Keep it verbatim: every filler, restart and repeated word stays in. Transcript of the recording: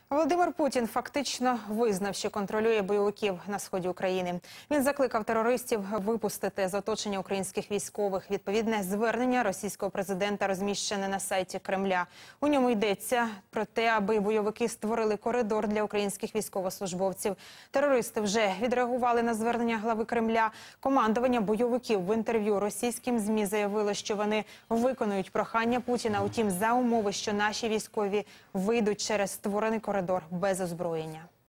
Володимир Путін фактично визнав, що контролює бойовиків на сході України. Він закликав терористів випустити з оточення українських військових. Відповідне звернення російського президента розміщене на сайті Кремля. У ньому йдеться про те, аби бойовики створили коридор для українських військовослужбовців. Терористи вже відреагували на звернення глави Кремля. Командування бойовиків в інтерв'ю російським ЗМІ заявило, що вони виконують прохання Путіна, утім за умови, що наші військові вийдуть через створений коридор без озброєння.